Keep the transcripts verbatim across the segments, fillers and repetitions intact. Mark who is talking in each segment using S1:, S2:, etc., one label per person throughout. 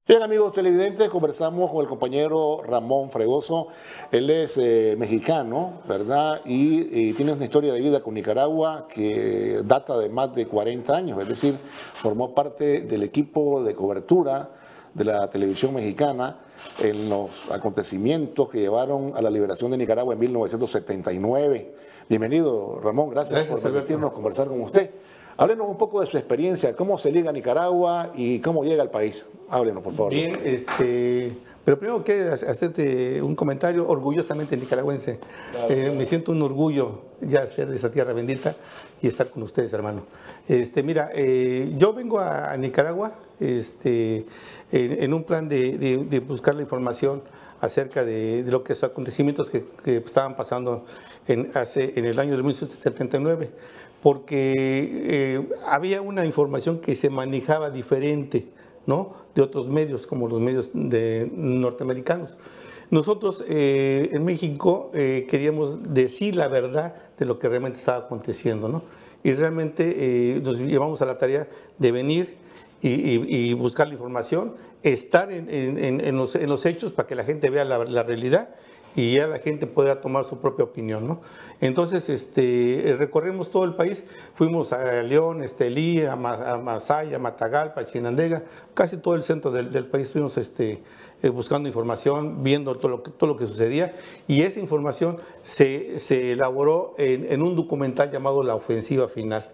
S1: Bien, amigos televidentes, conversamos con el compañero Ramón Fregoso. Él es eh, mexicano, ¿verdad? Y, y tiene una historia de vida con Nicaragua que data de más de cuarenta años, es decir, formó parte del equipo de cobertura de la televisión mexicana en los acontecimientos que llevaron a la liberación de Nicaragua en mil novecientos setenta y nueve. Bienvenido, Ramón, gracias, gracias por permitirnos conversar con usted. Háblenos un poco de su experiencia, cómo se liga a Nicaragua y cómo llega al país. Háblenos, por favor.
S2: Bien, este, pero primero que hacerte un comentario orgullosamente nicaragüense. Claro, eh, claro. Me siento un orgullo ya ser de esa tierra bendita y estar con ustedes, hermano. Este, mira, eh, yo vengo a, a Nicaragua este, en, en un plan de, de, de buscar la información acerca de, de lo que son acontecimientos que, que estaban pasando en, hace, en el año de mil novecientos setenta y nueve, porque eh, había una información que se manejaba diferente, ¿no?, de otros medios, como los medios de, norteamericanos. Nosotros eh, en México eh, queríamos decir la verdad de lo que realmente estaba aconteciendo, ¿no? Y realmente eh, nos llevamos a la tarea de venir y, y, y buscar la información, estar en, en, en, los, en los hechos para que la gente vea la, la realidad y ya la gente pueda tomar su propia opinión, ¿no? Entonces, este, recorrimos todo el país, fuimos a León, Estelí, a, Ma, a Masaya, Matagalpa, Chinandega, casi todo el centro del, del país estuvimos este, eh, buscando información, viendo todo lo, que, todo lo que sucedía, y esa información se, se elaboró en, en un documental llamado La Ofensiva Final,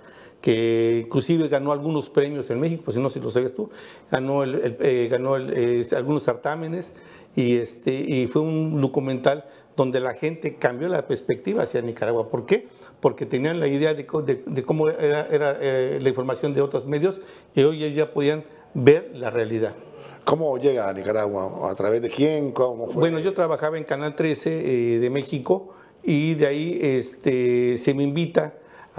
S2: que inclusive ganó algunos premios en México, pues si no, si lo sabes tú, ganó, el, el, eh, ganó el, eh, algunos certámenes y, este, y fue un documental donde la gente cambió la perspectiva hacia Nicaragua. ¿Por qué? Porque tenían la idea de, de, de cómo era, era eh, la información de otros medios y hoy ya podían ver la realidad.
S1: ¿Cómo llega a Nicaragua? ¿A través de quién? ¿Cómo fue?
S2: Bueno, yo trabajaba en Canal trece eh, de México y de ahí este, se me invita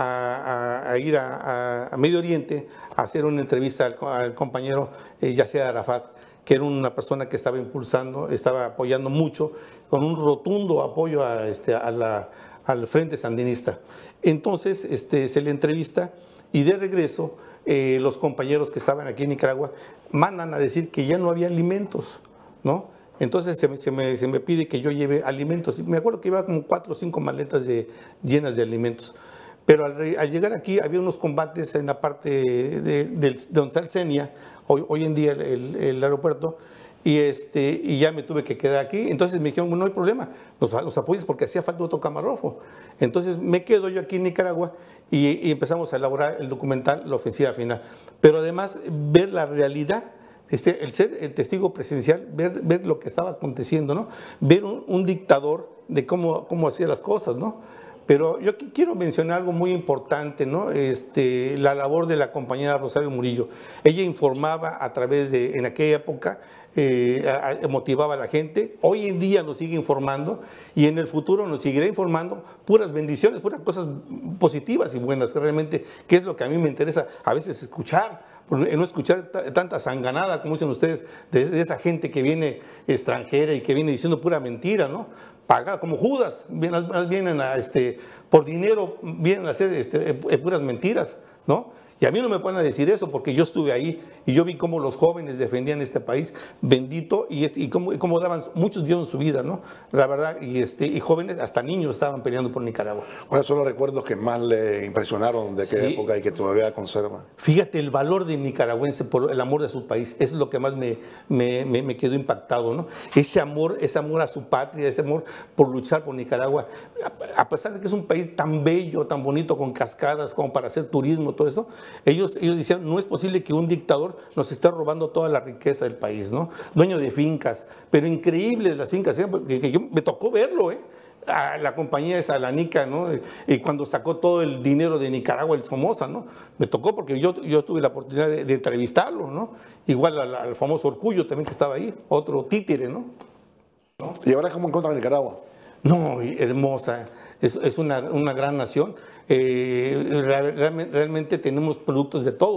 S2: A, a, a ir a, a Medio Oriente a hacer una entrevista al, al compañero eh, Yasser Arafat, que era una persona que estaba impulsando, estaba apoyando mucho, con un rotundo apoyo a, este, a la, al Frente Sandinista. Entonces este, se le entrevista y de regreso eh, los compañeros que estaban aquí en Nicaragua mandan a decir que ya no había alimentos, ¿no? Entonces se me, se, me, se me pide que yo lleve alimentos. Me acuerdo que iba como cuatro o cinco maletas de, llenas de alimentos. Pero al, al llegar aquí había unos combates en la parte de, de, de donde está el CENIA, hoy, hoy en día el, el, el aeropuerto, y, este, y ya me tuve que quedar aquí. Entonces me dijeron, bueno, no hay problema, nos, nos apoyas porque hacía falta otro camarógrafo. Entonces me quedo yo aquí en Nicaragua y, y empezamos a elaborar el documental La Ofensiva Final. Pero además ver la realidad, este, el ser el testigo presencial, ver, ver lo que estaba aconteciendo, ¿no? Ver un, un dictador de cómo, cómo hacía las cosas, ¿no? Pero yo aquí quiero mencionar algo muy importante, ¿no? Este, la labor de la compañera Rosario Murillo. Ella informaba a través de, en aquella época, eh, a, a, motivaba a la gente. Hoy en día nos sigue informando y en el futuro nos seguirá informando puras bendiciones, puras cosas positivas y buenas, realmente, que es lo que a mí me interesa a veces escuchar. No escuchar tanta sanganada, como dicen ustedes, de, de esa gente que viene extranjera y que viene diciendo pura mentira, ¿no? Pagada, como Judas, vienen, vienen a, este, por dinero, vienen a hacer este, puras mentiras, ¿no? Y a mí no me pueden decir eso porque yo estuve ahí y yo vi cómo los jóvenes defendían este país bendito y, este, y, cómo, y cómo daban, muchos dieron su vida, ¿no? La verdad, y, este, y jóvenes, hasta niños estaban peleando por Nicaragua.
S1: ¿Cuáles son los recuerdos que más le impresionaron de aquella sí. época y que todavía conserva?
S2: Fíjate el valor del nicaragüense por el amor de su país, eso es lo que más me, me, me, me quedó impactado, ¿no? Ese amor, ese amor a su patria, ese amor por luchar por Nicaragua, a, a pesar de que es un país tan bello, tan bonito, con cascadas, como para hacer turismo, todo eso. Ellos, ellos decían, no es posible que un dictador nos esté robando toda la riqueza del país, ¿no? Dueño de fincas, pero increíbles las fincas, ¿eh? que, que yo, me tocó verlo, ¿eh? A la compañía de Salanica, ¿no? Y cuando sacó todo el dinero de Nicaragua, el Somoza, ¿no? Me tocó porque yo, yo tuve la oportunidad de, de entrevistarlo, ¿no? Igual al, al famoso Orcullo también que estaba ahí, otro títere, ¿no?
S1: ¿No? ¿Y ahora cómo encuentran Nicaragua?
S2: No, hermosa, es, es una, una gran nación, eh, real, realmente tenemos productos de todo.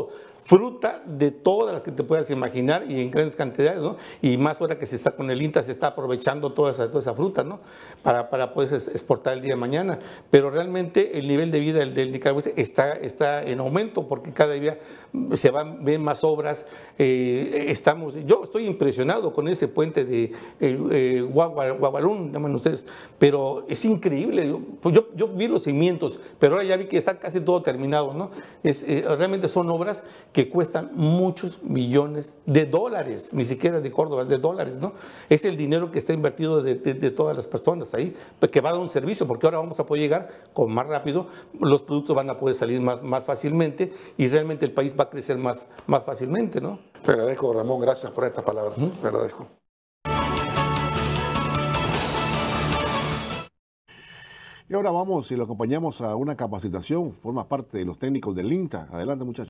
S2: fruta de todas las que te puedas imaginar y en grandes cantidades, ¿no? Y más ahora que se está con el INTA, se está aprovechando toda esa, toda esa fruta, ¿no? Para, para poder exportar el día de mañana. Pero realmente el nivel de vida del, del nicaragüense está, está en aumento porque cada día se van, ven más obras. Eh, estamos, yo estoy impresionado con ese puente de eh, eh, Guagualún, llaman ustedes, pero es increíble. Yo, pues yo, yo vi los cimientos, pero ahora ya vi que está casi todo terminado, ¿no? Es, eh, realmente son obras que cuestan muchos millones de dólares, ni siquiera de Córdoba, es de dólares, ¿no? Es el dinero que está invertido de, de, de todas las personas ahí, que va a dar un servicio, porque ahora vamos a poder llegar con más rápido, los productos van a poder salir más, más fácilmente y realmente el país va a crecer más, más fácilmente, ¿no?
S1: Te agradezco, Ramón, gracias por estas palabras, ¿Mm? Te agradezco. Y ahora vamos y lo acompañamos a una capacitación, forma parte de los técnicos del INTA. Adelante, muchachos.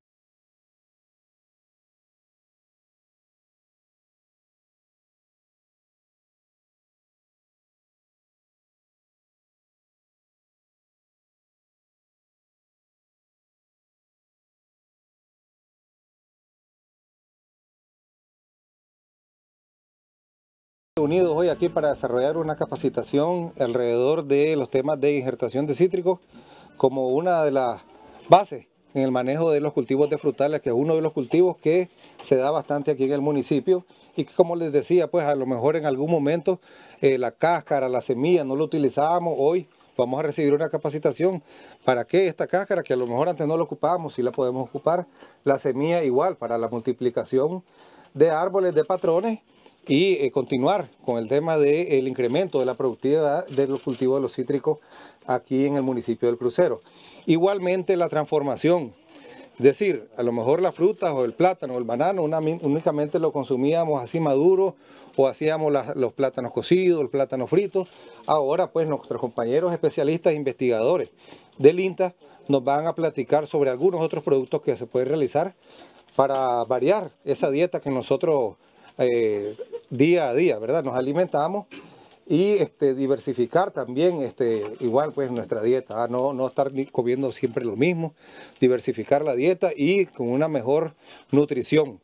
S3: Unidos hoy aquí para desarrollar una capacitación alrededor de los temas de injertación de cítricos como una de las bases en el manejo de los cultivos de frutales, que es uno de los cultivos que se da bastante aquí en el municipio y que, como les decía, pues a lo mejor en algún momento eh, la cáscara, la semilla no lo utilizábamos. Hoy vamos a recibir una capacitación para que esta cáscara, que a lo mejor antes no la ocupábamos, sí la podemos ocupar, la semilla igual para la multiplicación de árboles, de patrones, y eh, continuar con el tema del incremento de la productividad de los cultivos de los cítricos aquí en el municipio del Crucero. Igualmente la transformación, es decir, a lo mejor las frutas o el plátano o el banano una, únicamente lo consumíamos así maduro o hacíamos la, los plátanos cocidos, el plátano frito. Ahora pues nuestros compañeros especialistas e investigadores del INTA nos van a platicar sobre algunos otros productos que se pueden realizar para variar esa dieta que nosotros Eh, día a día, ¿verdad? Nos alimentamos y este, diversificar también este, igual pues nuestra dieta, ¿ah? no, no estar comiendo siempre lo mismo, diversificar la dieta y con una mejor nutrición.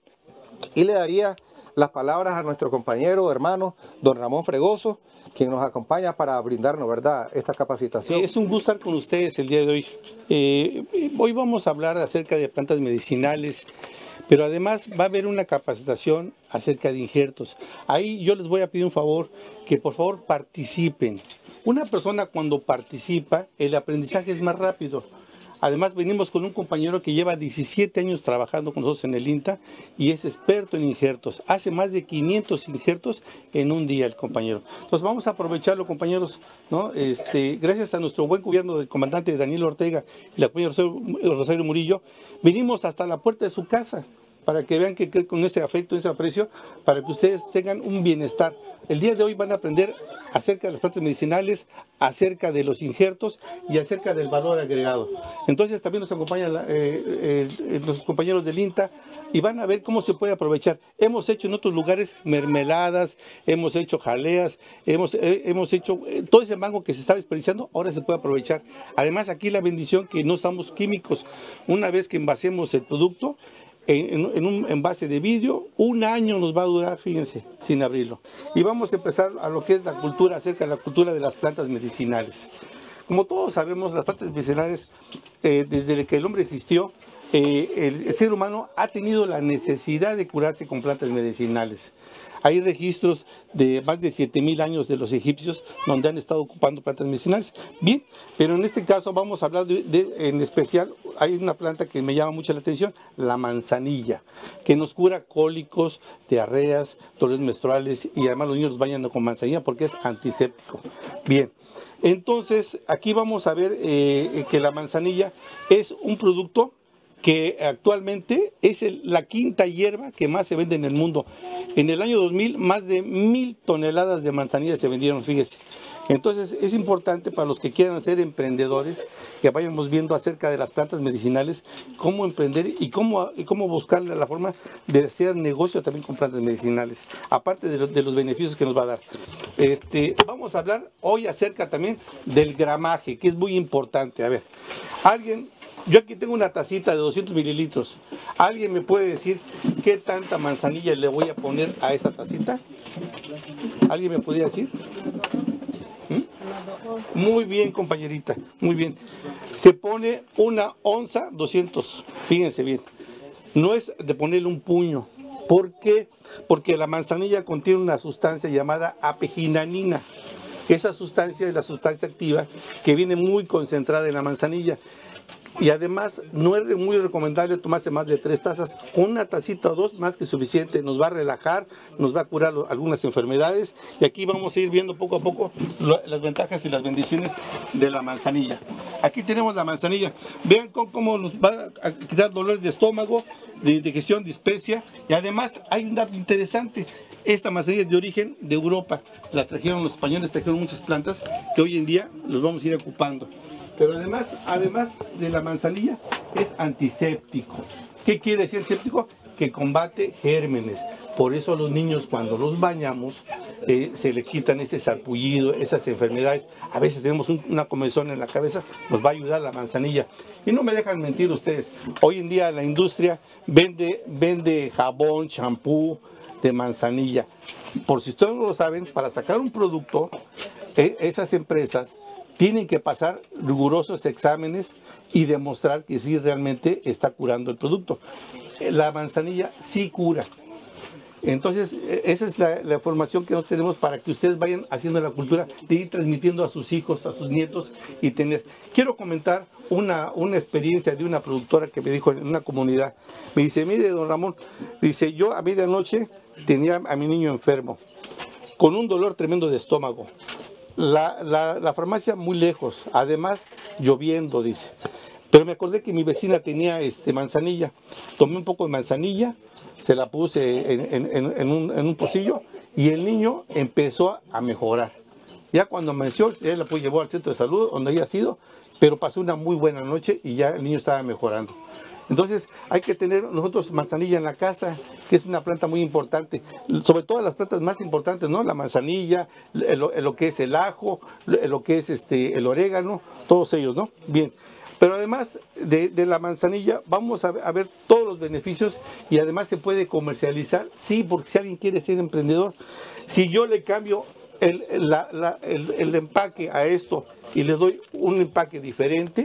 S3: Y le daría las palabras a nuestro compañero, hermano, don Ramón Fregoso, quien nos acompaña para brindarnos, ¿verdad?, esta capacitación.
S2: Es un gusto estar con ustedes el día de hoy. Eh, hoy vamos a hablar acerca de plantas medicinales, pero además va a haber una capacitación acerca de injertos. Ahí yo les voy a pedir un favor, que por favor participen. Una persona cuando participa, el aprendizaje es más rápido. Además venimos con un compañero que lleva diecisiete años trabajando con nosotros en el INTA y es experto en injertos. Hace más de quinientos injertos en un día el compañero. Entonces vamos a aprovecharlo, compañeros, ¿no? Este, gracias a nuestro buen gobierno del comandante Daniel Ortega y la compañera Rosario, Rosario Murillo, venimos hasta la puerta de su casa para que vean que, que con este afecto, ese aprecio, para que ustedes tengan un bienestar. El día de hoy van a aprender acerca de las plantas medicinales, acerca de los injertos y acerca del valor agregado. Entonces también nos acompañan eh, eh, los compañeros del INTA y van a ver cómo se puede aprovechar. Hemos hecho en otros lugares mermeladas, hemos hecho jaleas, hemos, eh, hemos hecho eh, todo ese mango que se estaba desperdiciando, ahora se puede aprovechar. Además aquí la bendición que no usamos químicos. Una vez que envasemos el producto, En, en un envase de vidrio, un año nos va a durar, fíjense, sin abrirlo. Y vamos a empezar a lo que es la cultura, acerca de la cultura de las plantas medicinales. Como todos sabemos, las plantas medicinales, eh, desde que el hombre existió, eh, el, el ser humano ha tenido la necesidad de curarse con plantas medicinales. Hay registros de más de siete mil años de los egipcios donde han estado ocupando plantas medicinales. Bien, pero en este caso vamos a hablar de, de, en especial, hay una planta que me llama mucho la atención, la manzanilla, que nos cura cólicos, diarreas, dolores menstruales y además los niños los bañan con manzanilla porque es antiséptico. Bien, entonces aquí vamos a ver eh, que la manzanilla es un producto que actualmente es el, la quinta hierba que más se vende en el mundo. En el año dos mil, más de mil toneladas de manzanilla se vendieron, fíjese. Entonces es importante para los que quieran ser emprendedores, que vayamos viendo acerca de las plantas medicinales, cómo emprender y cómo, y cómo buscar la forma de hacer negocio también con plantas medicinales, aparte de, lo, de los beneficios que nos va a dar. Este, vamos a hablar hoy acerca también del gramaje, que es muy importante. A ver, alguien... Yo aquí tengo una tacita de doscientos mililitros. ¿Alguien me puede decir qué tanta manzanilla le voy a poner a esta tacita? ¿Alguien me podría decir? ¿Mm? Muy bien, compañerita, muy bien. Se pone una onza doscientos, fíjense bien. No es de ponerle un puño. ¿Por qué? Porque la manzanilla contiene una sustancia llamada apiginanina. Esa sustancia es la sustancia activa que viene muy concentrada en la manzanilla. Y además no es muy recomendable tomarse más de tres tazas. Una tacita o dos más que suficiente. Nos va a relajar, nos va a curar algunas enfermedades. Y aquí vamos a ir viendo poco a poco las ventajas y las bendiciones de la manzanilla. Aquí tenemos la manzanilla. Vean cómo, cómo nos va a quitar dolores de estómago, de digestión, dispepsia. Y además hay un dato interesante. Esta manzanilla es de origen de Europa. La trajeron los españoles, trajeron muchas plantas que hoy en día los vamos a ir ocupando. Pero además, además de la manzanilla, es antiséptico. ¿Qué quiere decir antiséptico? Que combate gérmenes. Por eso a los niños, cuando los bañamos, eh, se les quitan ese sarpullido, esas enfermedades. A veces tenemos un, una comezón en la cabeza, nos va a ayudar la manzanilla. Y no me dejan mentir ustedes, hoy en día la industria vende, vende jabón, champú de manzanilla. Por si ustedes no lo saben, para sacar un producto, eh, esas empresas tienen que pasar rigurosos exámenes y demostrar que sí realmente está curando el producto. La manzanilla sí cura. Entonces, esa es la, la información que nos tenemos para que ustedes vayan haciendo la cultura de ir transmitiendo a sus hijos, a sus nietos y tener. Quiero comentar una, una experiencia de una productora que me dijo en una comunidad. Me dice, mire, don Ramón, dice, yo a medianoche tenía a mi niño enfermo, con un dolor tremendo de estómago. La, la, la farmacia muy lejos, además lloviendo, dice. Pero me acordé que mi vecina tenía este, manzanilla. Tomé un poco de manzanilla, se la puse en, en, en, en, un, en un pocillo y el niño empezó a mejorar. Ya cuando amaneció, él la pues, llevó al centro de salud, donde había sido, pero pasó una muy buena noche y ya el niño estaba mejorando. Entonces hay que tener nosotros manzanilla en la casa, que es una planta muy importante, sobre todo las plantas más importantes, ¿no? La manzanilla, lo, lo que es el ajo, lo que es este, el orégano, todos ellos, ¿no? Bien, pero además de, de la manzanilla vamos a, a ver todos los beneficios y además se puede comercializar, sí, porque si alguien quiere ser emprendedor, si yo le cambio el, la, la, el, el empaque a esto y le doy un empaque diferente,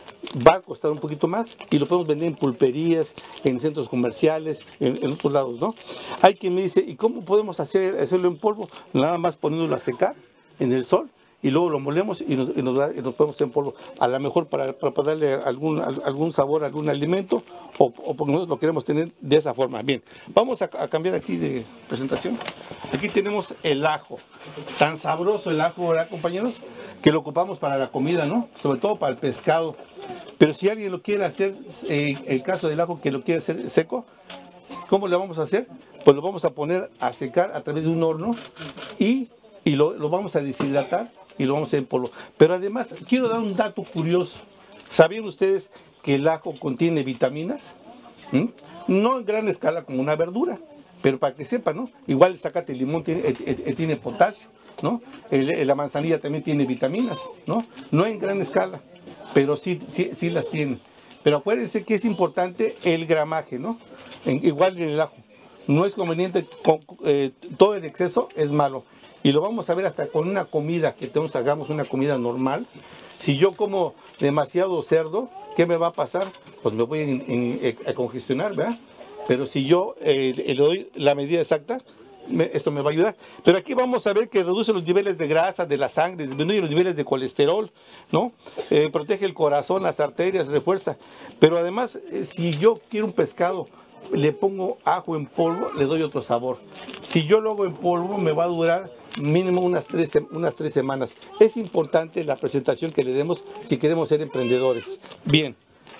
S2: va a costar un poquito más y lo podemos vender en pulperías, en centros comerciales, en, en otros lados, ¿no? Hay quien me dice, ¿y cómo podemos hacer, hacerlo en polvo? Nada más poniéndolo a secar en el sol y luego lo molemos y nos, y nos, da, y nos podemos hacer en polvo. A lo mejor para, para darle algún, algún sabor a algún alimento o, o porque nosotros lo queremos tener de esa forma. Bien, vamos a, a cambiar aquí de presentación. Aquí tenemos el ajo. Tan sabroso el ajo, ¿verdad, compañeros? Que lo ocupamos para la comida, ¿no? Sobre todo para el pescado. Pero si alguien lo quiere hacer, eh, el caso del ajo que lo quiere hacer seco, ¿cómo le vamos a hacer? Pues lo vamos a poner a secar a través de un horno y, y lo, lo vamos a deshidratar y lo vamos a hacer en polvo. Pero además, quiero dar un dato curioso. ¿Sabían ustedes que el ajo contiene vitaminas? ¿Mm? No en gran escala como una verdura, pero para que sepan, ¿no? Igual el zacate limón tiene, eh, eh, tiene potasio, ¿no? El, la manzanilla también tiene vitaminas, ¿no? No en gran escala, pero sí, sí, sí las tiene. Pero acuérdense que es importante el gramaje, ¿no? En, igual en el ajo. No es conveniente, con, eh, todo el exceso es malo. Y lo vamos a ver hasta con una comida, que tenemos, hagamos una comida normal. Si yo como demasiado cerdo, ¿qué me va a pasar? Pues me voy a, in, in, a congestionar, ¿verdad? Pero si yo eh, le doy la medida exacta, me, esto me va a ayudar. Pero aquí vamos a ver que reduce los niveles de grasa de la sangre, disminuye los niveles de colesterol, ¿no? Eh, protege el corazón, las arterias, refuerza. Pero además, eh, si yo quiero un pescado, le pongo ajo en polvo, le doy otro sabor. Si yo lo hago en polvo, me va a durar mínimo unas tres, unas tres semanas. Es importante la presentación que le demos si queremos ser emprendedores. Bien.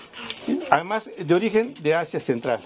S2: Además, de origen de Asia Central.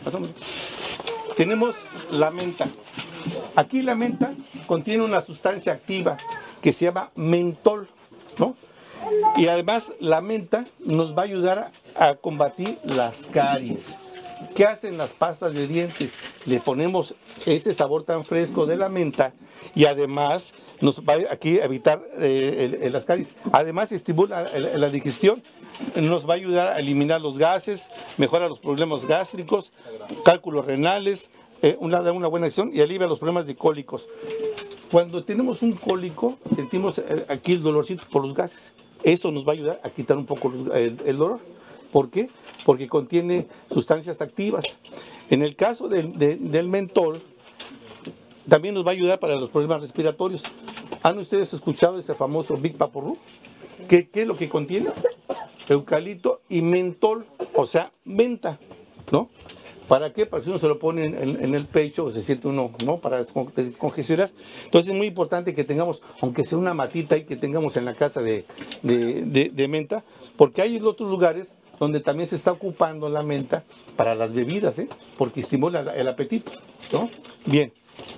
S2: Tenemos la menta. Aquí la menta contiene una sustancia activa que se llama mentol, ¿no? Y además la menta nos va a ayudar a, a combatir las caries. ¿Qué hacen las pastas de dientes? Le ponemos ese sabor tan fresco de la menta y además nos va aquí a evitar eh, el, el, las caries. Además estimula la, la digestión, nos va a ayudar a eliminar los gases, mejora los problemas gástricos, cálculos renales, eh, una, una buena acción y alivia los problemas de cólicos. Cuando tenemos un cólico, sentimos aquí el dolorcito por los gases. Esto nos va a ayudar a quitar un poco los, el, el dolor. ¿Por qué? Porque contiene sustancias activas. En el caso del, de, del mentol, también nos va a ayudar para los problemas respiratorios. ¿Han ustedes escuchado ese famoso Big Vaporub? ¿Qué, ¿Qué es lo que contiene? Eucalipto y mentol, o sea, menta, ¿no? ¿Para qué? Para que uno se lo pone en, en, en el pecho, se siente uno, ¿no? Para descongestionar. Entonces es muy importante que tengamos, aunque sea una matita y que tengamos en la casa de, de, de, de menta, porque hay otros lugares donde también se está ocupando la menta para las bebidas, ¿eh? Porque estimula el apetito, ¿no? Bien,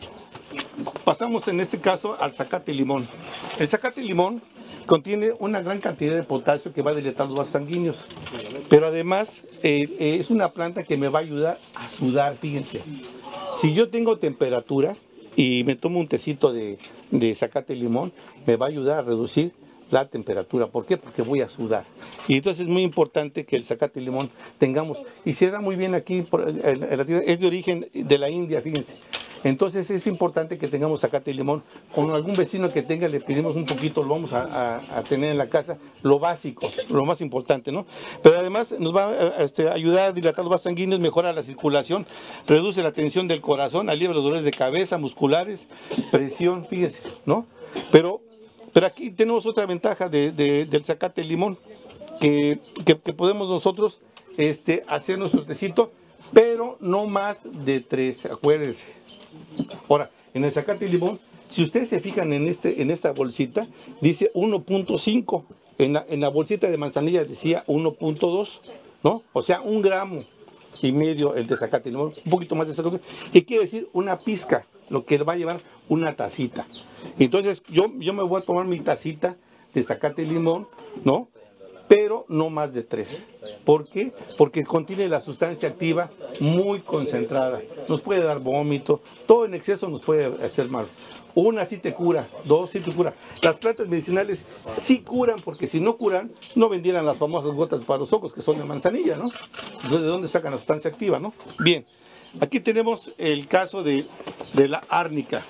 S2: pasamos en este caso al zacate limón. El zacate limón contiene una gran cantidad de potasio que va a dilatar los vasos sanguíneos, pero además eh, eh, es una planta que me va a ayudar a sudar, fíjense. Si yo tengo temperatura y me tomo un tecito de, de zacate limón, me va a ayudar a reducir la temperatura. ¿Por qué? Porque voy a sudar. Y entonces es muy importante que el zacate limón tengamos, y se da muy bien aquí, por, en, en la tierra, es de origen de la India, fíjense. Entonces es importante que tengamos zacate limón. Con algún vecino que tenga le pedimos un poquito, lo vamos a, a, a tener en la casa, lo básico, lo más importante, ¿no? Pero además nos va a este, ayudar a dilatar los vasos sanguíneos, mejora la circulación, reduce la tensión del corazón, alivia los dolores de cabeza, musculares, presión, fíjense, ¿no? Pero Pero aquí tenemos otra ventaja de, de, del zacate limón, que, que, que podemos nosotros este, hacer nuestro tecito, pero no más de tres, acuérdense. Ahora, en el zacate limón, si ustedes se fijan en, este, en esta bolsita, dice uno punto cinco, en la, en la bolsita de manzanilla decía uno punto dos, ¿no? O sea, un gramo y medio el de zacate limón, un poquito más de zacate limón, que quiere decir una pizca, lo que va a llevar una tacita. Entonces yo, yo me voy a tomar mi tacita de zacate limón, ¿no? Pero no más de tres. ¿Por qué? Porque contiene la sustancia activa muy concentrada. Nos puede dar vómito, todo en exceso nos puede hacer mal. Una sí te cura, dos sí te cura. Las plantas medicinales sí curan, porque si no curan, no vendieran las famosas gotas para los ojos, que son de manzanilla, ¿no? Entonces, ¿de dónde sacan la sustancia activa, no? Bien, aquí tenemos el caso de, de la árnica.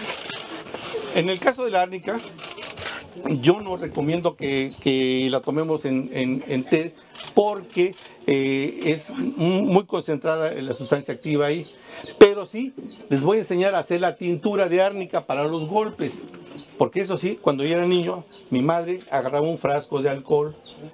S2: En el caso de la árnica, yo no recomiendo que, que la tomemos en, en, en té, porque eh, es muy concentrada en la sustancia activa ahí. Pero sí, les voy a enseñar a hacer la tintura de árnica para los golpes. Porque eso sí, cuando yo era niño, mi madre agarraba un frasco de alcohol,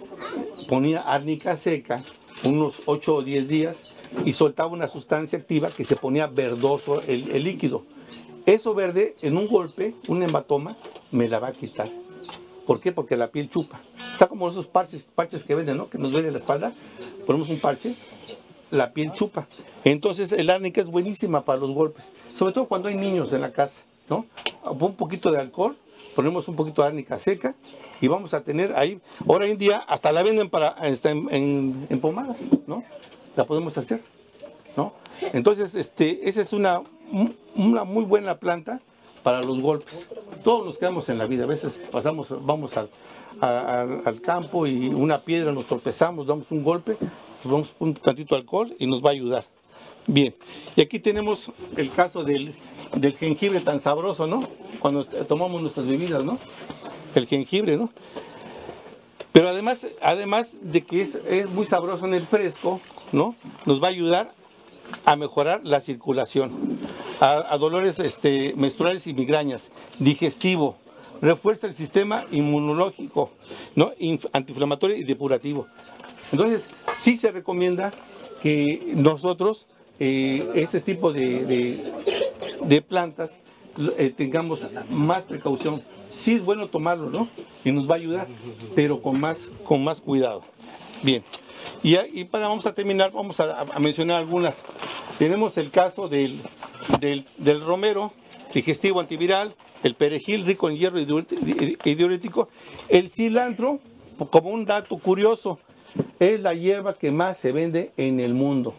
S2: ponía árnica seca, unos ocho o diez días, y soltaba una sustancia activa que se ponía verdoso el, el líquido. Eso verde, en un golpe, un hematoma, me la va a quitar. ¿Por qué? Porque la piel chupa. Está como esos parches, parches que venden, ¿no? Que nos duele la espalda. Ponemos un parche, la piel chupa. Entonces el árnica es buenísima para los golpes. Sobre todo cuando hay niños en la casa, ¿no? Un poquito de alcohol, ponemos un poquito de árnica seca y vamos a tener ahí, ahora en día hasta la venden para, está en, en, en pomadas, ¿no? La podemos hacer, ¿no? Entonces, este, esa es una, una muy buena planta para los golpes. Todos nos quedamos en la vida, a veces pasamos, vamos al, a, al, al campo y una piedra nos tropezamos, damos un golpe, nos damos un tantito de alcohol y nos va a ayudar. Bien, y aquí tenemos el caso del, del jengibre tan sabroso, ¿no? Cuando tomamos nuestras bebidas, ¿no? El jengibre, ¿no? Pero además, además de que es, es muy sabroso en el fresco, ¿no? Nos va a ayudar a mejorar la circulación, a, a dolores este, menstruales y migrañas, digestivo, refuerza el sistema inmunológico, ¿no? Inf, antiinflamatorio y depurativo. Entonces, sí se recomienda que nosotros, eh, este tipo de, de, de plantas, eh, tengamos más precaución. Sí es bueno tomarlo, ¿no? Y nos va a ayudar, pero con más, con más cuidado. Bien. Y, y para vamos a terminar, vamos a, a mencionar algunas. Tenemos el caso del, del, del romero, digestivo antiviral, el perejil rico en hierro y diurético, el cilantro, como un dato curioso, es la hierba que más se vende en el mundo.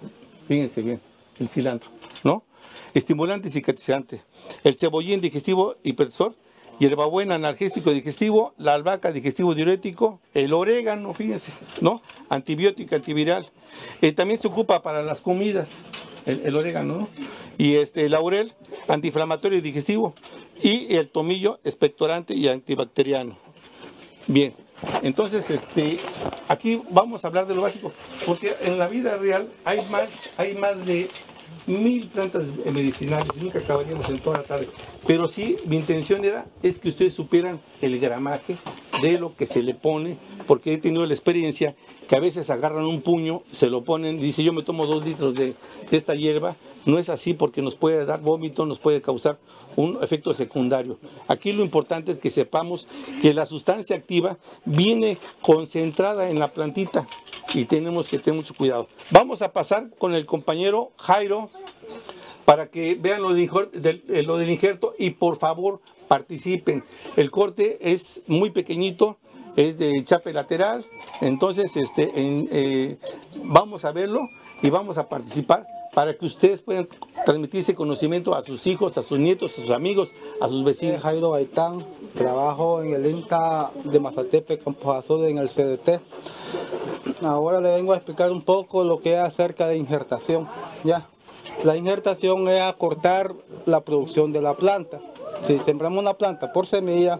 S2: fíjense bien, el cilantro, ¿no? Estimulante y cicatrizante. El cebollín digestivo hipersor, hierbabuena analgésico digestivo, la albahaca digestivo diurético, el orégano, fíjense, ¿no? Antibiótico, antiviral. Eh, también se ocupa para las comidas, el, el orégano, ¿no? Y este, el laurel, antiinflamatorio y digestivo, y el tomillo, expectorante y antibacteriano. Bien, entonces este, aquí vamos a hablar de lo básico, porque en la vida real hay más, hay más de mil plantas medicinales, nunca acabaríamos en toda la tarde, pero sí, mi intención era, es que ustedes supieran el gramaje de lo que se le pone, porque he tenido la experiencia que a veces agarran un puño, se lo ponen, dice yo me tomo dos litros de, de esta hierba, no es así porque nos puede dar vómito, nos puede causar un efecto secundario. Aquí lo importante es que sepamos que la sustancia activa viene concentrada en la plantita y tenemos que tener mucho cuidado. Vamos a pasar con el compañero Jairo para que vean lo, de, de, lo del injerto y por favor participen. El corte es muy pequeñito, es de chape lateral, entonces este, en, eh, vamos a verlo y vamos a participar para que ustedes puedan transmitir ese conocimiento a sus hijos, a sus nietos, a sus amigos, a sus vecinos.
S4: Soy Jairo Gaitán, trabajo en el INTA de Mazatepe, Campos Azules, en el C D T. Ahora le vengo a explicar un poco lo que es acerca de injertación. ¿Ya? La injertación es acortar la producción de la planta. Si sembramos una planta por semilla,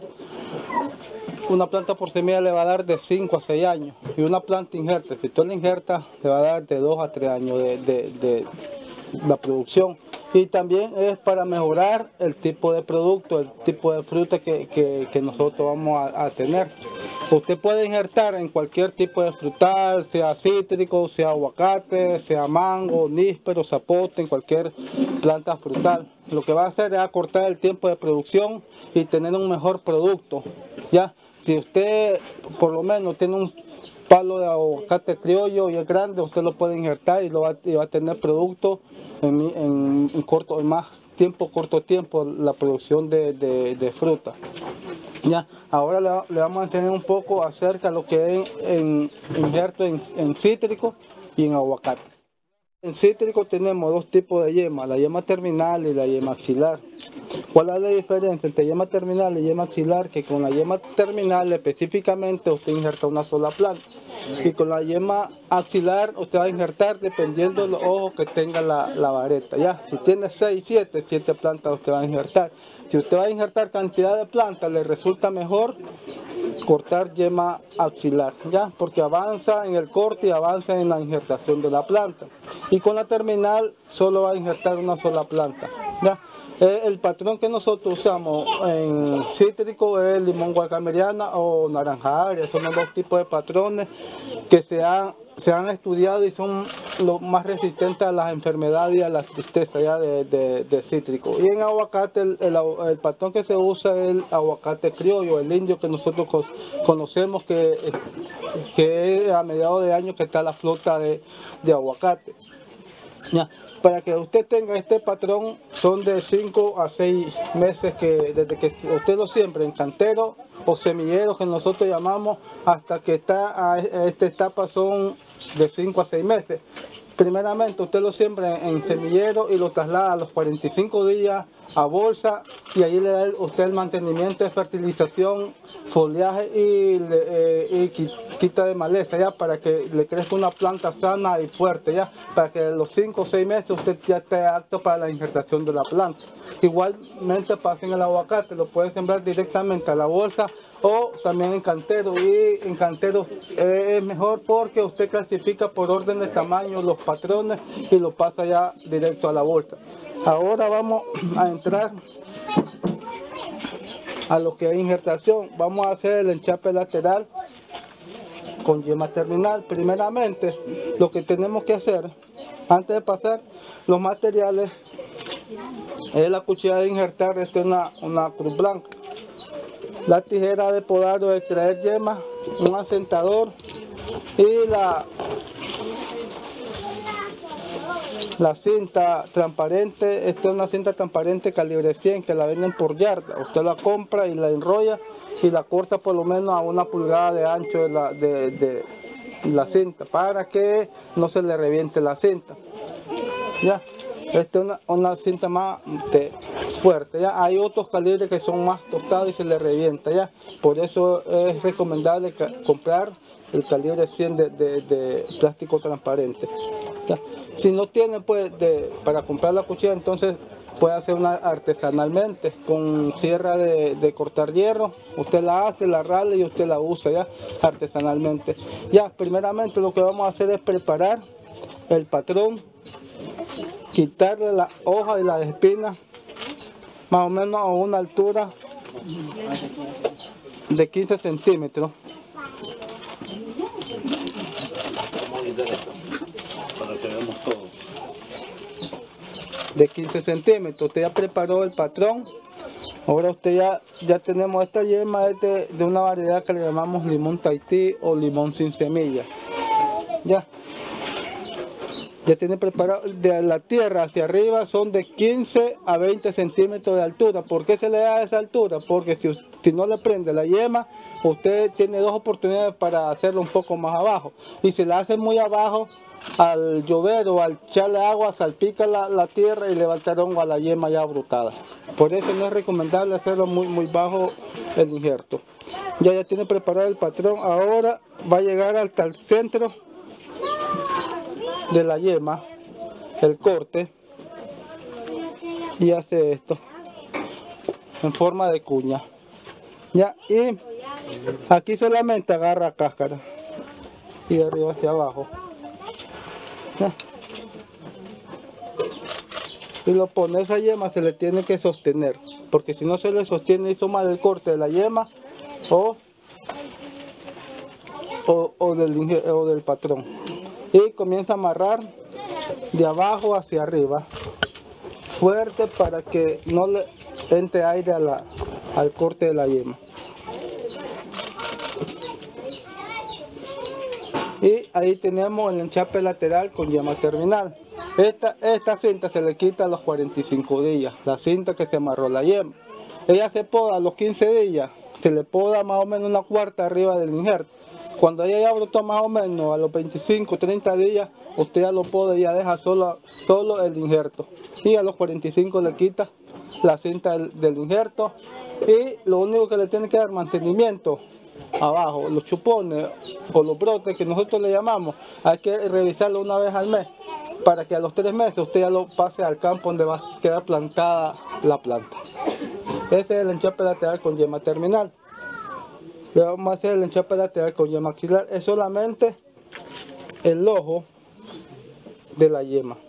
S4: una planta por semilla le va a dar de cinco a seis años. Y una planta injerta, si tú la injertas, le va a dar de dos a tres años de, de, de la producción. Y también es para mejorar el tipo de producto, el tipo de fruta que, que, que nosotros vamos a, a tener. Usted puede injertar en cualquier tipo de frutal, sea cítrico, sea aguacate, sea mango, níspero, zapote, en cualquier planta frutal. Lo que va a hacer es acortar el tiempo de producción y tener un mejor producto. ¿Ya? Si usted por lo menos tiene un palo de aguacate criollo y es grande, usted lo puede injertar y, lo va, y va a tener producto en, en, en corto, en más tiempo, corto tiempo, la producción de, de, de fruta. Ya, ahora le, le vamos a enseñar un poco acerca de lo que es en, en injerto en, en cítrico y en aguacate. En cítrico tenemos dos tipos de yema, la yema terminal y la yema axilar. ¿Cuál es la diferencia entre yema terminal y yema axilar? Que con la yema terminal específicamente usted injerta una sola planta. Y con la yema axilar usted va a injertar dependiendo de los ojos que tenga la, la vareta. ¿Ya? Si tiene seis, siete, siete plantas usted va a injertar. Si usted va a injertar cantidad de plantas, le resulta mejor cortar yema axilar, ¿ya? Porque avanza en el corte y avanza en la injertación de la planta. Y con la terminal solo va a injertar una sola planta, ¿ya? El patrón que nosotros usamos en cítrico es limón guacameriana o naranja agria. Son los dos tipos de patrones que se han, se han estudiado y son los más resistentes a las enfermedades y a la tristeza ya de, de, de cítrico. Y en aguacate el, el, el patrón que se usa es el aguacate criollo, el indio que nosotros conocemos, que, que es a mediados de año que está la flota de, de aguacate. Ya. Para que usted tenga este patrón son de cinco a seis meses que desde que usted lo siembra en cantero o semillero que nosotros llamamos hasta que está a esta etapa son de cinco a seis meses. Primeramente usted lo siembra en semillero y lo traslada a los cuarenta y cinco días a bolsa y ahí le da usted el mantenimiento de fertilización, foliaje y, le, eh, y quita de maleza ya para que le crezca una planta sana y fuerte ya, para que a los cinco o seis meses usted ya esté apto para la injertación de la planta. Igualmente pasa en el aguacate, lo puede sembrar directamente a la bolsa o también en cantero, y en cantero es mejor porque usted clasifica por orden de tamaño los patrones y lo pasa ya directo a la bolsa. Ahora vamos a entrar a lo que es injertación. Vamos a hacer el enchape lateral con yema terminal. Primeramente lo que tenemos que hacer antes de pasar los materiales es la cuchilla de injertar. Esta es una, una cruz blanca, la tijera de podar o extraer yemas, un asentador y la, la cinta transparente. Esta es una cinta transparente calibre cien que la venden por yarda. Usted la compra y la enrolla y la corta por lo menos a una pulgada de ancho de la, de, de la cinta para que no se le reviente la cinta. Ya, esta es una, una cinta más de, fuerte, ya. Hay otros calibres que son más tostados y se le revienta, ya. Por eso es recomendable comprar el calibre cien de, de, de plástico transparente, ya. Si no tiene pues de, para comprar la cuchilla, entonces puede hacer una artesanalmente con sierra de, de cortar hierro. Usted la hace, la rala y usted la usa ya artesanalmente. Ya, primeramente lo que vamos a hacer es preparar el patrón, quitarle la hoja y las espinas más o menos a una altura de quince centímetros. De quince centímetros. Usted ya preparó el patrón. Ahora usted ya, ya tenemos esta yema es de, de una variedad que le llamamos limón Tahití o limón sin semilla. Ya. Ya tiene preparado, de la tierra hacia arriba son de quince a veinte centímetros de altura. ¿Por qué se le da esa altura? Porque si, si no le prende la yema, usted tiene dos oportunidades para hacerlo un poco más abajo. Y si la hace muy abajo, al llover o al echarle agua, salpica la, la tierra y le va a echar hongo a la yema ya brotada. Por eso no es recomendable hacerlo muy, muy bajo el injerto. Ya, ya tiene preparado el patrón. Ahora va a llegar hasta el centro de la yema, el corte, y hace esto en forma de cuña. Ya, y aquí solamente agarra cáscara y de arriba hacia abajo. Ya. Y lo pone, esa yema se le tiene que sostener, porque si no se le sostiene hizo mal el corte de la yema o, o, o, del, o del patrón. Y comienza a amarrar de abajo hacia arriba fuerte para que no le entre aire a la, al corte de la yema. Y ahí tenemos el enchape lateral con yema terminal. Esta, esta cinta se le quita a los cuarenta y cinco días, la cinta que se amarró la yema. Ella se poda a los quince días, se le poda más o menos una cuarta arriba del injerto. Cuando ella ya brotó más o menos a los veinticinco, treinta días, usted ya lo poda y ya deja solo, solo el injerto. Y a los cuarenta y cinco le quita la cinta del, del injerto. Y lo único que le tiene que dar mantenimiento abajo, los chupones o los brotes que nosotros le llamamos, hay que revisarlo una vez al mes para que a los tres meses usted ya lo pase al campo donde va a quedar plantada la planta. Ese es el enchape lateral con yema terminal. Le vamos a hacer el enchape lateral con yema axilar. Es solamente el ojo de la yema.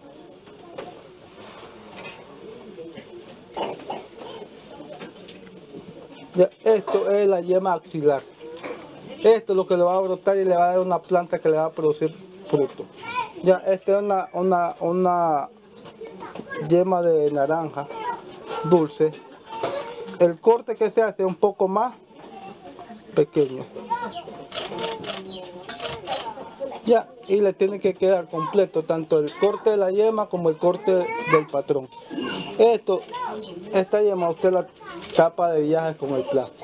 S4: Ya, esto es la yema axilar. Esto es lo que le va a brotar y le va a dar una planta que le va a producir fruto. Ya, esta es una, una, una yema de naranja dulce. El corte que se hace es un poco más pequeño. Ya, y le tiene que quedar completo tanto el corte de la yema como el corte del patrón. Esto, esta yema usted la tapa de viajes con el plástico.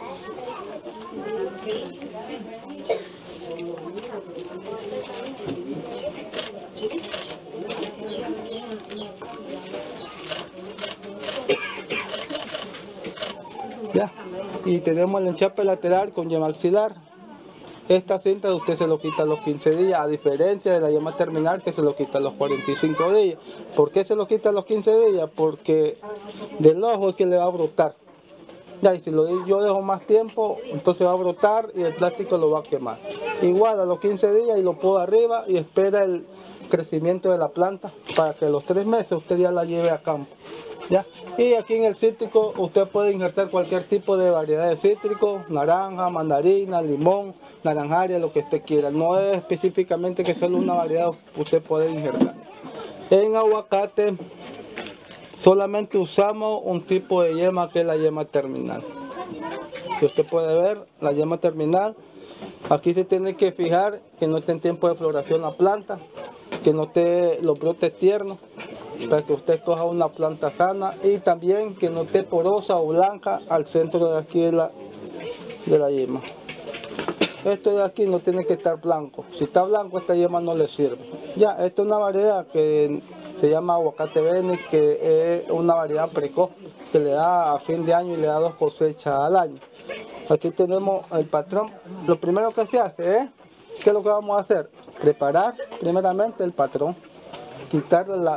S4: Ya, y tenemos el enchape lateral con yema axilar. Esta cinta usted se lo quita a los quince días, a diferencia de la yema terminal que se lo quita a los cuarenta y cinco días. ¿Por qué se lo quita a los quince días? Porque del ojo es que le va a brotar. Ya, y si lo, yo dejo más tiempo, entonces va a brotar y el plástico lo va a quemar. Igual a los quince días y lo pongo arriba y espera el crecimiento de la planta para que a los tres meses usted ya la lleve a campo. ¿Ya? Y aquí en el cítrico usted puede injertar cualquier tipo de variedad de cítrico, naranja, mandarina, limón, naranjaria, lo que usted quiera. No es específicamente que solo una variedad usted puede injertar. En aguacate solamente usamos un tipo de yema que es la yema terminal. Si usted puede ver, la yema terminal, aquí se tiene que fijar que no esté en tiempo de floración la planta, que no esté los brotes tiernos, para que usted coja una planta sana y también que no esté porosa o blanca al centro de aquí de la, de la yema. Esto de aquí no tiene que estar blanco. Si está blanco, esta yema no le sirve. Ya, esta es una variedad que se llama aguacate Bene, que es una variedad precoz que le da a fin de año y le da dos cosechas al año. Aquí tenemos el patrón. Lo primero que se hace es, ¿qué es lo que vamos a hacer? Preparar primeramente el patrón, quitarle la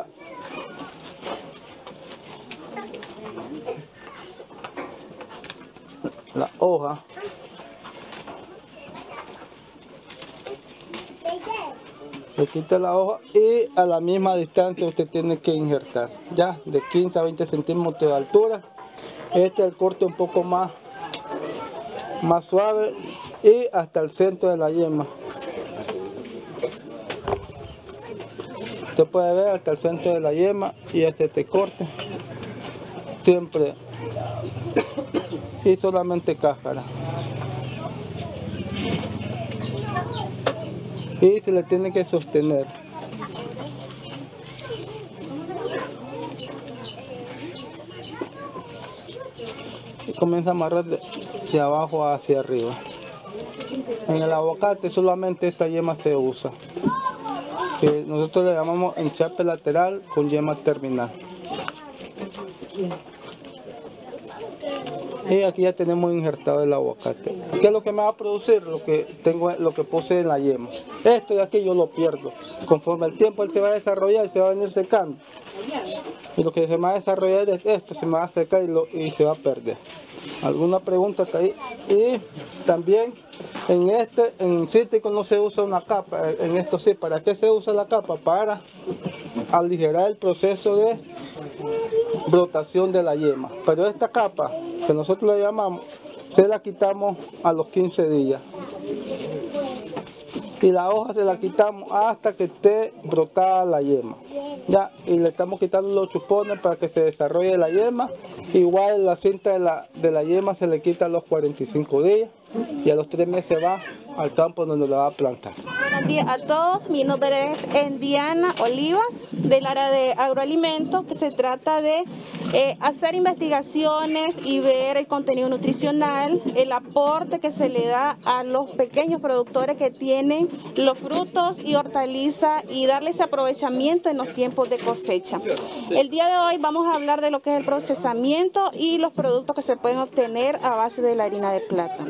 S4: la hoja, le quita la hoja y a la misma distancia usted tiene que injertar, ya de quince a veinte centímetros de altura. Este es el corte un poco más, más suave y hasta el centro de la yema. Usted puede ver hasta el centro de la yema y este, este corte. Siempre y solamente cáscara. Y se le tiene que sostener. Y comienza a amarrar de, de abajo hacia arriba. En el aguacate solamente esta yema se usa, que nosotros le llamamos enchape lateral con yema terminal. Y aquí ya tenemos injertado el aguacate. ¿Qué es lo que me va a producir? Lo que tengo, lo que posee en la yema. Esto de aquí yo lo pierdo. Conforme el tiempo él se va a desarrollar, se va a venir secando. Y lo que se me va a desarrollar es esto, se me va a secar y, lo, y se va a perder. ¿Alguna pregunta hasta ahí? Y también en este, en cítrico no se usa una capa, en esto sí. ¿Para qué se usa la capa? Para aligerar el proceso de brotación de la yema. Pero esta capa, que nosotros la llamamos, se la quitamos a los quince días. Y la hoja se la quitamos hasta que esté brotada la yema. Ya, y le estamos quitando los chupones para que se desarrolle la yema. Igual la cinta de la, de la yema se le quita a los cuarenta y cinco días y a los tres meses va al campo donde la va a plantar.
S5: Buenos días a todos, mi nombre es Diana Olivas, del área de agroalimentos, que se trata de eh, hacer investigaciones y ver el contenido nutricional, el aporte que se le da a los pequeños productores que tienen los frutos y hortalizas y darles aprovechamiento en los tiempos de cosecha. El día de hoy vamos a hablar de lo que es el procesamiento y los productos que se pueden obtener a base de la harina de plátano.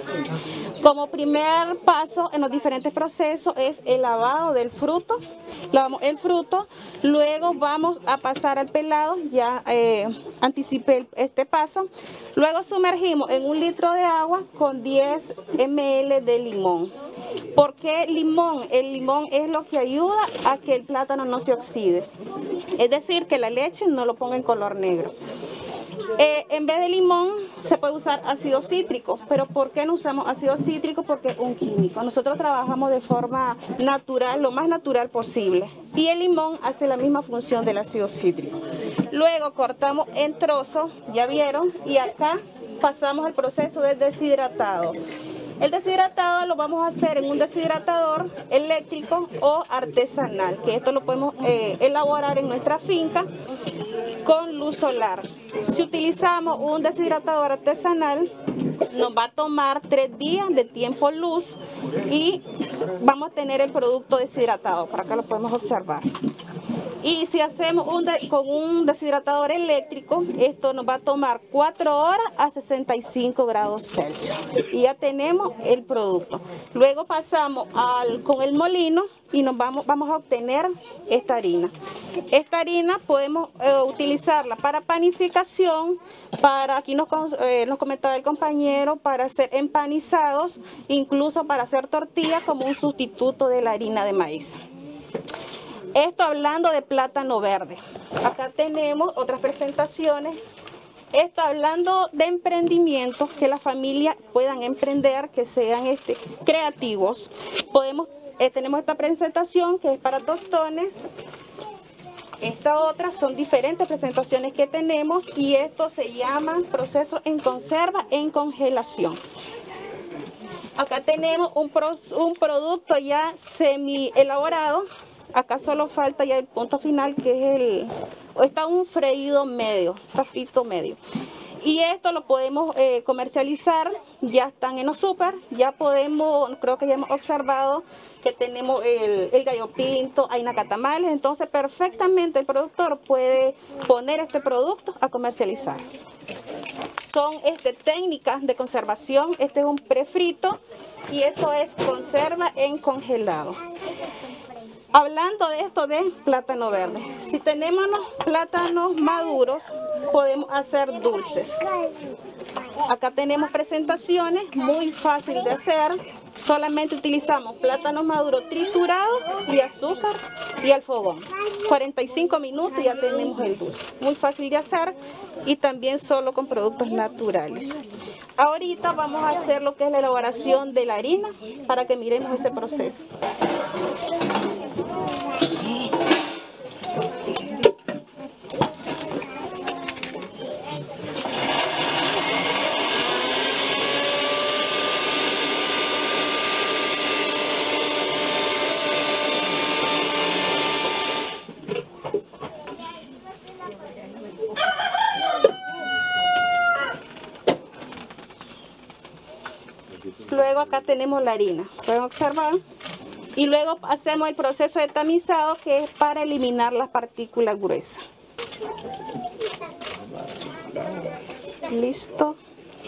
S5: Como primer paso en los diferentes procesos es el lavado del fruto. Lavamos el fruto, luego vamos a pasar al pelado, ya eh, anticipé este paso. Luego sumergimos en un litro de agua con diez mililitros de limón. ¿Por qué limón? El limón es lo que ayuda a que el plátano no se oxide. Es decir, que la leche no lo ponga en color negro. Eh, en vez de limón se puede usar ácido cítrico, pero ¿por qué no usamos ácido cítrico? Porque es un químico. Nosotros trabajamos de forma natural, lo más natural posible, y el limón hace la misma función del ácido cítrico. Luego cortamos en trozos, ya vieron, y acá pasamos al proceso de deshidratado. El deshidratado lo vamos a hacer en un deshidratador eléctrico o artesanal, que esto lo podemos eh, elaborar en nuestra finca con luz solar. Si utilizamos un deshidratador artesanal, nos va a tomar tres días de tiempo luz y vamos a tener el producto deshidratado. Por acá lo podemos observar. Y si hacemos un de, con un deshidratador eléctrico, esto nos va a tomar cuatro horas a sesenta y cinco grados Celsius. Y ya tenemos el producto. Luego pasamos al, con el molino y nos vamos, vamos a obtener esta harina. Esta harina podemos eh, utilizarla para panificación, para, aquí nos, eh, nos comentaba el compañero, para hacer empanizados, incluso para hacer tortillas como un sustituto de la harina de maíz. Esto hablando de plátano verde. Acá tenemos otras presentaciones. Esto hablando de emprendimientos que las familias puedan emprender, que sean este, creativos. Podemos, eh, tenemos esta presentación que es para tostones. Esta otra son diferentes presentaciones que tenemos y esto se llama proceso en conserva en congelación. Acá tenemos un, pro, un producto ya semi elaborado. Acá solo falta ya el punto final, que es el, está un freído medio, está frito medio. Y esto lo podemos eh, comercializar ya están en los súper, ya podemos, creo que ya hemos observado que tenemos el, el gallo pinto, hay nacatamales, entonces perfectamente el productor puede poner este producto a comercializar. Son este, técnicas de conservación, este es un prefrito y esto es conserva en congelado. Hablando de esto de plátano verde, si tenemos los plátanos maduros, podemos hacer dulces. Acá tenemos presentaciones muy fáciles de hacer, solamente utilizamos plátano maduro triturado y azúcar y al fogón. cuarenta y cinco minutos y ya tenemos el dulce. Muy fácil de hacer y también solo con productos naturales. Ahorita vamos a hacer lo que es la elaboración de la harina para que miremos ese proceso. Luego acá tenemos la harina, pueden observar. Y luego hacemos el proceso de tamizado, que es para eliminar las partículas gruesas. Listo.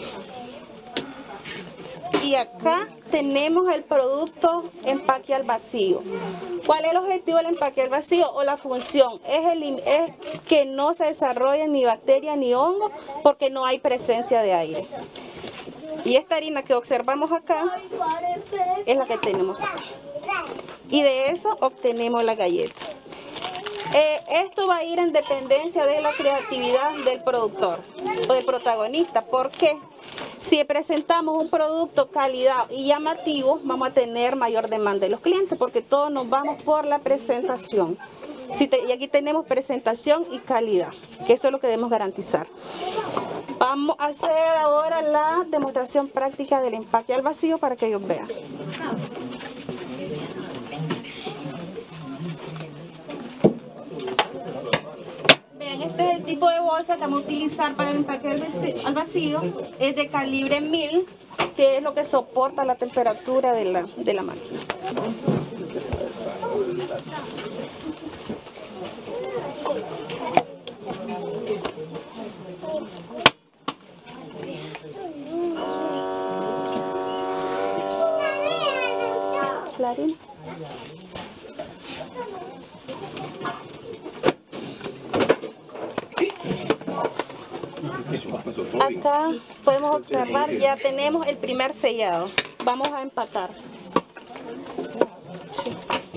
S5: Y acá tenemos el producto empaque al vacío. ¿Cuál es el objetivo del empaque al vacío o la función? Es, el, es que no se desarrollen ni bacterias ni hongos porque no hay presencia de aire. Y esta harina que observamos acá es la que tenemos acá. Y de eso obtenemos la galleta. Eh, esto va a ir en dependencia de la creatividad del productor o del protagonista. ¿Por qué? Si presentamos un producto calidad y llamativo, vamos a tener mayor demanda de los clientes porque todos nos vamos por la presentación. Si te, y aquí tenemos presentación y calidad, que eso es lo que debemos garantizar. Vamos a hacer ahora la demostración práctica del empaque al vacío para que ellos vean. Vean, este es el tipo de bolsa que vamos a utilizar para el empaque al vacío. Es de calibre mil, que es lo que soporta la temperatura de la, de la máquina. La harina. Acá podemos observar, ya tenemos el primer sellado. Vamos a empacar. Sí.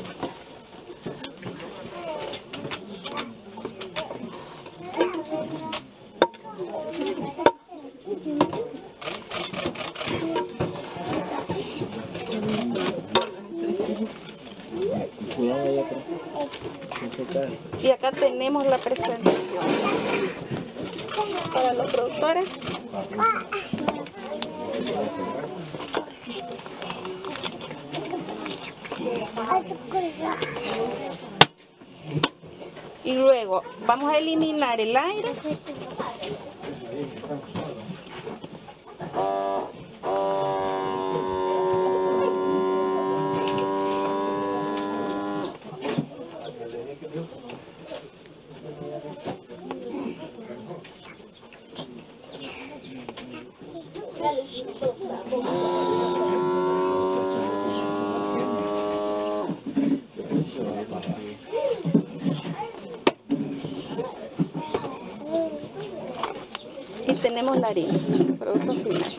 S5: Y acá tenemos la presentación para los productores. Y luego vamos a eliminar el aire. Y tenemos la harina, producto final.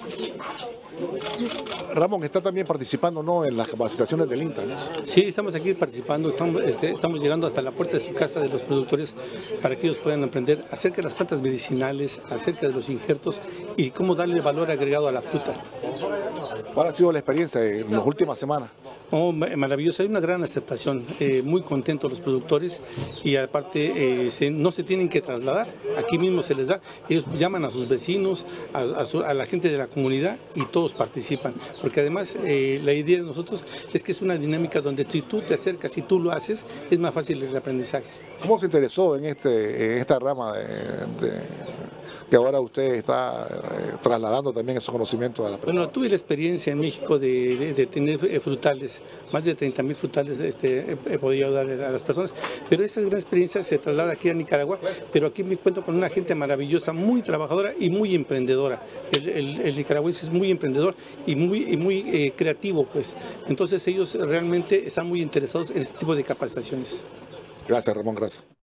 S1: Ramón, está también participando, ¿no?, en las capacitaciones del INTA, ¿no?
S2: Sí, estamos aquí participando, estamos, este, estamos llegando hasta la puerta de su casa de los productores para que ellos puedan aprender acerca de las plantas medicinales, acerca de los injertos y cómo darle valor agregado a la fruta.
S1: ¿Cuál ha sido la experiencia en las últimas semanas?
S2: Oh, maravilloso, hay una gran aceptación, eh, muy contentos los productores y aparte eh, se, no se tienen que trasladar, aquí mismo se les da, ellos llaman a sus vecinos, a, a, su, a la gente de la comunidad y todos participan, porque además eh, la idea de nosotros es que es una dinámica donde si tú te acercas y tú lo haces, es más fácil el aprendizaje.
S1: ¿Cómo se interesó en, este, en esta rama de, de, que ahora usted está eh, trasladando también esos conocimientos a la persona.
S2: Bueno, tuve la experiencia en México de, de, de tener frutales, más de treinta mil frutales este, he, he podido ayudar a las personas, pero esa gran experiencia se traslada aquí a Nicaragua, pero aquí me encuentro con una gente maravillosa, muy trabajadora y muy emprendedora. El, el, el nicaragüense es muy emprendedor y muy, y muy eh, creativo, pues. Entonces ellos realmente están muy interesados en este tipo de capacitaciones.
S1: Gracias, Ramón, gracias.